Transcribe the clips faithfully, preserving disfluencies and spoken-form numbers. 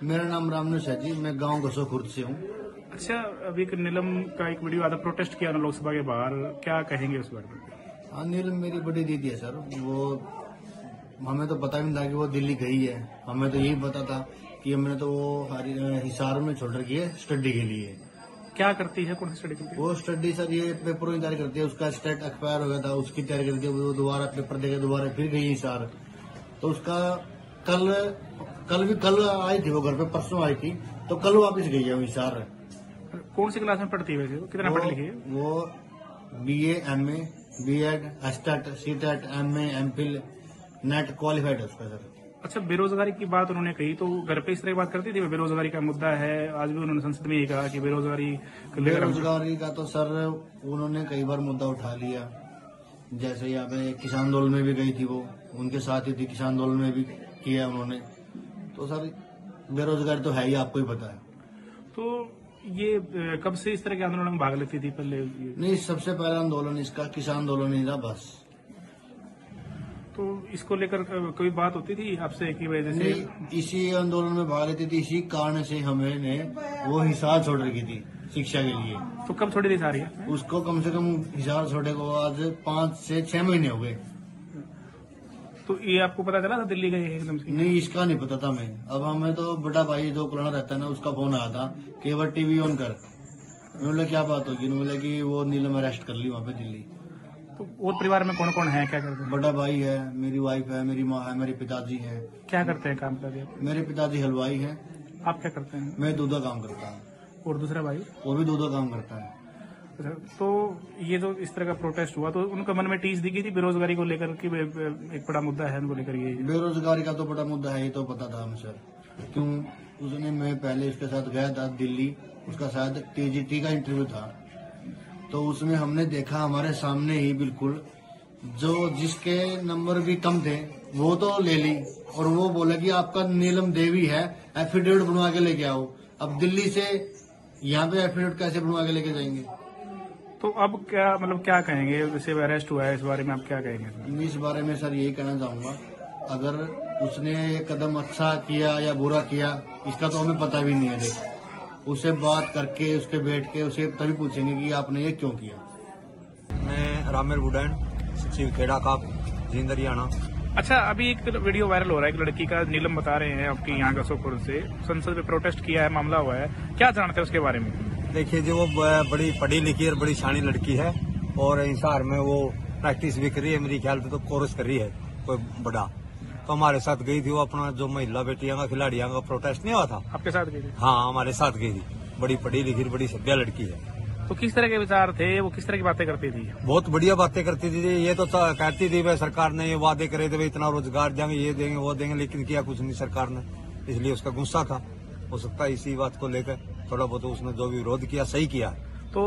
मेरा नाम रामनेश है जी, मैं गांव घसो खुर्द से हूँ। अच्छा, अभी एक नीलम का एक वीडियो आता, प्रोटेस्ट किया ना लोकसभा के बाहर, क्या कहेंगे उस बारे में? हाँ, नीलम मेरी बड़ी दीदी है सर। वो हमें तो पता भी नहीं था कि वो दिल्ली गई है। हमें तो यही पता था कि हमने तो वो हिसार में छोड़ रखी है स्टडी के लिए। क्या करती है, कौन सी स्टडी करती है? वो स्टडी सर ये पेपरों की तैयारी करती है। उसका स्टेट एक्सपायर हो गया था, उसकी तैयारी करती है। वो दोबारा पेपर देकर दोबारा फिर गई हिसार। तो उसका कल कल भी कल आई थी वो घर पे, परसों आई थी, तो कल वापस गई है हिसार। कौन सी क्लास में पढ़ती है वैसे? कितना पढ़ लिखी है वो? B A, M A, B Ed, एस्टेट, C TET, M A, M Phil, NET qualified है उसका सर। अच्छा, बेरोजगारी की बात उन्होंने कही, तो घर पे इस तरह की बात करती थी? बेरोजगारी का मुद्दा है, आज भी उन्होंने संसद में ये कहा कि बेरोजगारी बेरोजगारी का तो सर उन्होंने कई बार मुद्दा उठा लिया। जैसे यहाँ पे किसान आंदोलन में भी गई थी वो, उनके साथ ही थी, किसान आंदोलन में भी किया उन्होंने। तो सर बेरोजगारी तो है ही, आपको ही पता है। तो ये कब से इस तरह के आंदोलन में भाग लेती थी पहले? नहीं, सबसे पहला आंदोलन इसका किसान आंदोलन ही था बस। तो इसको लेकर कोई बात होती थी आपसे की वजह से? इसी आंदोलन में भाग लेती थी, इसी कारण से हमें वो हिसार छोड़ रखी थी शिक्षा के लिए। तो कब छोड़ी थी सारी? उसको कम से कम हिसार छोड़े को आज पाँच से छह महीने हो गए। तो ये आपको पता चला था दिल्ली गई एकदम से? नहीं, इसका नहीं पता था मैं। अब हमें तो बड़ा भाई जो पुराना रहता है ना, उसका फोन आया था कि एक बार टीवी ऑन कर। उन्होंने क्या बात होगी? उन्होंने कि वो नीलम अरेस्ट कर ली वहाँ पे दिल्ली। तो और परिवार में कौन कौन है, क्या करते हैं? बड़ा भाई है, मेरी वाइफ है, मेरी माँ है, मेरे पिताजी है। क्या करते हैं, काम करते हैं? मेरे पिताजी हलवाई है। आप क्या करते हैं? मैं दूधा काम करता हूँ। और दूसरा भाई? वो भी दूधा काम करता है। अच्छा, तो ये जो इस तरह का प्रोटेस्ट हुआ, तो उनका मन में टीस दिखी थी बेरोजगारी को लेकर कि एक बड़ा मुद्दा है उनको लेकर? ये बेरोजगारी का तो बड़ा मुद्दा है, ये तो पता था हमें सर। क्यों? उसने मैं पहले उसके साथ गया था दिल्ली, उसका शायद टीजीटी का इंटरव्यू था। तो उसमें हमने देखा हमारे सामने ही बिल्कुल, जो जिसके नंबर भी कम थे वो तो ले ली, और वो बोला कि आपका नीलम देवी है, एफिडेविट बनवा के लेके आओ। अब दिल्ली से यहाँ पे एफिडेविट कैसे बनवा के लेके जाएंगे? तो अब क्या मतलब क्या कहेंगे? जैसे अरेस्ट हुआ है, इस बारे में आप क्या कहेंगे? इस बारे में सर यही कहना चाहूंगा, अगर उसने ये कदम अच्छा किया या बुरा किया इसका तो हमें पता भी नहीं है। देख, उससे बात करके उसके बैठ के उसे तभी पूछेंगे कि आपने ये क्यों किया। मैं रामेर बुडैन, सचिव खेड़ा का, जींद हरियाणा। अच्छा, अभी एक वीडियो वायरल हो रहा है, एक लड़की का, नीलम बता रहे हैं आपकी यहाँ घसोखुर्द से, संसद में प्रोटेस्ट किया है, मामला हुआ है, क्या जानते हैं उसके बारे में? देखिए जी, वो बड़ी पढ़ी लिखी और बड़ी शानी लड़की है, और हिसार में वो प्रैक्टिस भी कर रही है। मेरी ख्याल से तो कोर्स कर रही है कोई बड़ा। तो हमारे साथ गई थी वो, अपना जो महिला बेटियां का, खिलाड़ियों का प्रोटेस्ट नहीं हुआ था, आपके साथ गई थी? हाँ, हमारे साथ गई थी। बड़ी पढ़ी लिखी, बड़ी सभ्य लड़की है। तो किस तरह के विचार थे वो, किस तरह की बातें करती थी? बहुत बढ़िया बातें करती थी। ये तो कहती थी भाई सरकार ने ये वादे करे थे, इतना रोजगार देंगे, ये देंगे, वो देंगे, लेकिन किया कुछ नहीं सरकार ने। इसलिए उसका गुस्सा था, हो सकता है इसी बात को लेकर थोड़ा बहुत उसने जो भी विरोध किया सही किया। तो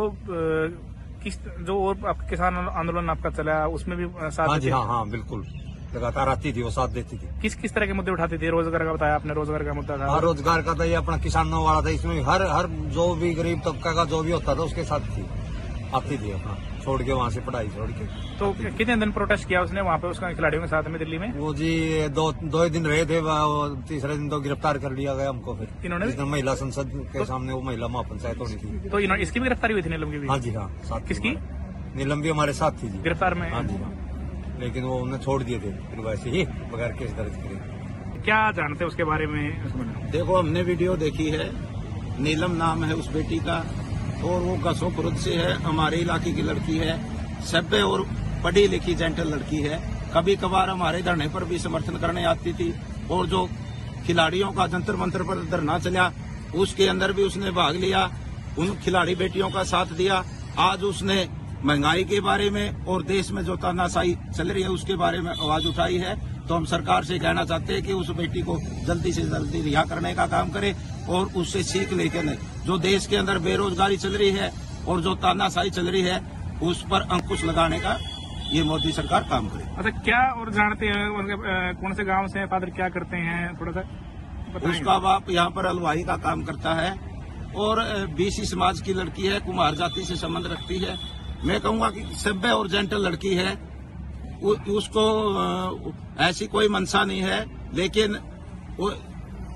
किस जो और आपका किसान आंदोलन आपका चला, उसमें भी साथ? हाँ जी, हाँ हाँ बिल्कुल, लगातार आती थी वो, साथ देती थी। किस किस तरह के मुद्दे उठाती थी? रोजगार का बताया आपने, रोजगार का मुद्दा था? हाँ, रोजगार का था, ये अपना किसानों वाला था। इसमें हर हर जो भी गरीब तबका का जो भी होता था उसके साथ थी, आती थी अपना छोड़ के, वहाँ से पढ़ाई छोड़ के। तो कितने दिन प्रोटेस्ट किया उसने वहाँ पे उसका खिलाड़ियों के साथ में दिल्ली में? वो जी दो दो ही दिन रहे थे, तीसरे दिन तो गिरफ्तार कर लिया गया हमको। फिर इन्होंने महिला संसद के सामने वो महिला महापंचायत होनी थी, तो इसकी भी गिरफ्तारी हुई थी नीलम की भी? हाँ जी, हाँ साथ। किसकी? नीलम भी हमारे साथ थी जी गिरफ्तार में? हाँ जी, हाँ, लेकिन वो उन्हें छोड़ दिए थे फिर वैसे ही, बगैर केस दर्ज करे। क्या जानते हैं उसके बारे में? देखो, हमने वीडियो देखी है, नीलम नाम है उस बेटी का, और वो घसोखुर्द से है, हमारे इलाके की लड़की है, सभ्य और पढ़ी लिखी जेंटल लड़की है। कभी कभार हमारे धरने पर भी समर्थन करने आती थी, और जो खिलाड़ियों का जंतर मंतर पर धरना चला उसके अंदर भी उसने भाग लिया, उन खिलाड़ी बेटियों का साथ दिया। आज उसने महंगाई के बारे में और देश में जो तानाशाही चल रही है उसके बारे में आवाज उठाई है। तो हम सरकार से कहना चाहते हैं कि उस बेटी को जल्दी से जल्दी रिहा करने का काम करे, और उससे सीख लेकर जो देश के अंदर बेरोजगारी चल रही है और जो तानाशाही चल रही है उस पर अंकुश लगाने का ये मोदी सरकार काम करे। अच्छा, क्या और जानते हैं कौन से गांव से फादर, क्या करते हैं, थोड़ा सा बताएं? उसका बाप यहाँ पर हलवाई का काम करता है, और बीसी समाज की लड़की है, कुमार जाति से संबंध रखती है। मैं कहूँगा कि सभ्य और जेंटल लड़की है, उसको ऐसी कोई मंशा नहीं है, लेकिन वो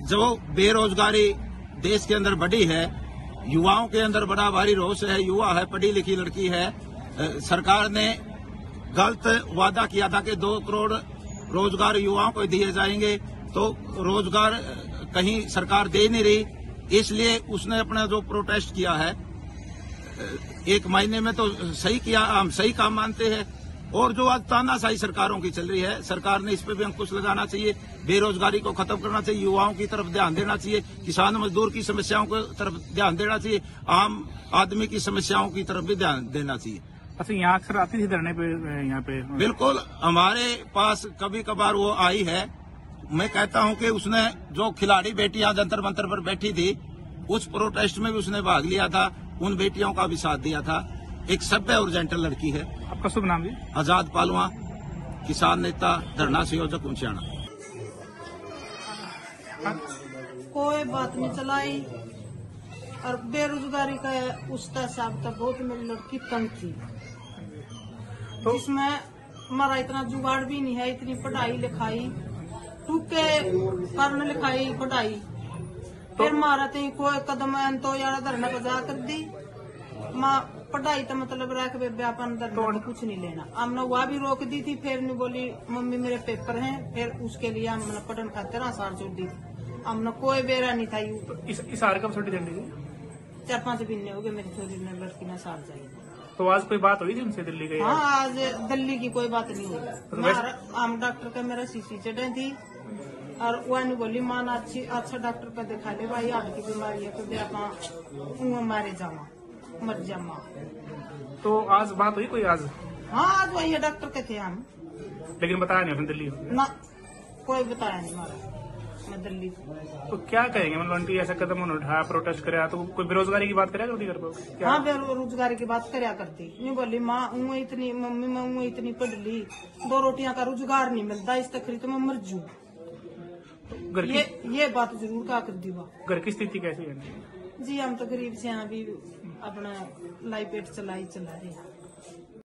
जो बेरोजगारी देश के अंदर बढ़ी है, युवाओं के अंदर बड़ा भारी रोष है, युवा है, पढ़ी लिखी लड़की है। सरकार ने गलत वादा किया था कि दो करोड़ रोजगार युवाओं को दिए जाएंगे, तो रोजगार कहीं सरकार दे नहीं रही, इसलिए उसने अपना जो प्रोटेस्ट किया है एक महीने में तो सही किया, हम सही काम मानते हैं। और जो आज तानाशाही सरकारों की चल रही है, सरकार ने इस पर भी अंकुश लगाना चाहिए, बेरोजगारी को खत्म करना चाहिए, युवाओं की तरफ ध्यान देना चाहिए, किसान मजदूर की समस्याओं की तरफ ध्यान देना चाहिए, आम आदमी की समस्याओं की तरफ भी ध्यान देना चाहिए। अच्छा, यहाँ अक्सर आती थी धरने पे यहाँ पे? बिल्कुल, हमारे पास कभी कभार वो आई है। मैं कहता हूं कि उसने जो खिलाड़ी बेटियां जंतर मंतर पर बैठी थी, उस प्रोटेस्ट में भी उसने भाग लिया था, उन बेटियों का भी साथ दिया था। एक सभ्य और जेंटल लड़की है। आपका शुभ नाम जी? आजाद पालवा, किसान नेता, धरना संयोजक ऊंचाना। कोई बात नहीं चलाई और बेरोजगारी का उसका हिसाब था। बहुत मेरी लड़की तंग थी, तो इसमें हमारा इतना जुगाड़ भी नहीं है, इतनी पढ़ाई लिखाई टूके पढ़ने लिखाई पढ़ाई, फिर मारा थे कोई कदम तो यार धरना बजा कर दी। माँ पढ़ाई तो मतलब रख व्यापन धरना तो कुछ नहीं लेना, हमने वह भी रोक दी थी। फिर नहीं बोली मम्मी मेरे पेपर हैं, फिर उसके लिए हमने पढ़ने खातिर आसार छोड़ दी थी, हमने कोई बेरा नहीं था। यू तो इस, इस आर कब छोटी झंडी थी? चार पांच महीने हो गए मेरी छोरी ने लड़की ने सार जाए। तो आज कोई बात हुई थी उनसे दिल्ली गई? हाँ, आज दिल्ली की कोई बात नहीं हुई। हम डॉक्टर का मेरा सीसी चढ़े थी और वह नहीं बोली मां अच्छी अच्छा डॉक्टर का दिखा ले भाई, हार्ट की बीमारी है तो दे आप मारे जावा मर जामा। तो आज बात हुई कोई आज? हाँ, आज वही डॉक्टर के थे हम, लेकिन बताया नहीं दिल्ली ना, कोई बताया नहीं हमारा मैं दिल्ली। तो क्या कहेंगे मतलब आंटी, ऐसा कदम उन्होंने उठाया, प्रोटेस्ट कराया, तो कोई बेरोजगारी की बात कराया करती घर पर? हाँ, बेरोजगारी की बात कराया करती। नहीं बोली माँ ऊँ इतनी मम्मी मैं ऊँ इतनी पढ़ ली, दो रोटियां का रोजगार नहीं मिलता, इस तकरीर तो मैं मर जू। घर की ये ये बात जरूर कहा कर दी। घर की स्थिति कैसी है? जी हम तो गरीब से अभी अपना लाई पेट चलाई चला रहे हैं।